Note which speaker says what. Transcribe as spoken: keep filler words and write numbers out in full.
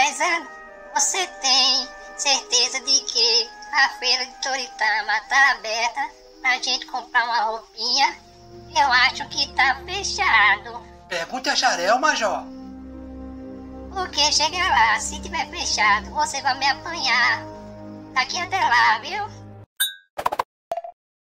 Speaker 1: Mas é, você tem certeza de que a feira de Toritama tá aberta pra gente comprar uma roupinha? Eu acho que tá fechado.
Speaker 2: Pergunte a Xarel, Major.
Speaker 1: Porque chega lá, se tiver fechado, você vai me apanhar. Daqui até lá, viu?